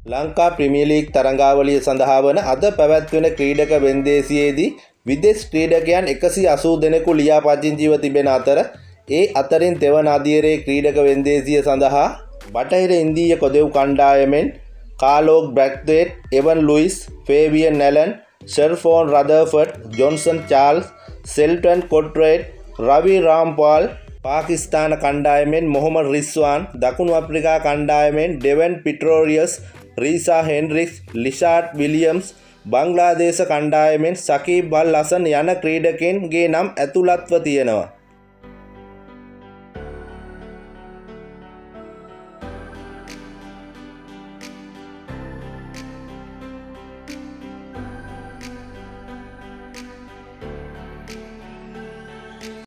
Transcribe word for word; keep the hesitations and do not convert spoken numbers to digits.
Lanka premier league තරඟාවලිය සඳහා වන අද පැවැත්වෙන ක්‍රීඩක වෙන්දේසියේදී විදේශ ක්‍රීඩකයන් එකසිය අසූ දෙනෙකු ලියාපදිංචිව තිබෙන අතර ඒ අතරින් තෙවන අදියරේ ක්‍රීඩක වෙන්දේසිය සඳහා බටහිර ඉන්දීය කොදෙව් කණ්ඩායමෙන් Carlos Brathwaite, Evin Lewis, Fabian Allen, Sherfane Rutherford, Johnson Charles, Sheldon Cottrell, Ravi Rampaul, Pakistan කණ්ඩායමෙන් මොහොමඩ් රිස්වාන්, දකුණු අප්‍රිකා කණ්ඩායමෙන් Dwaine Pretorius, Reeza Hendricks, Lizaad Williams, Bangladesh කණ්ඩායමෙන් සකීබ් අල් හසන් යන ක්‍රීඩකයන්ගේ නම් ඇතුළත්ව තියෙනවා.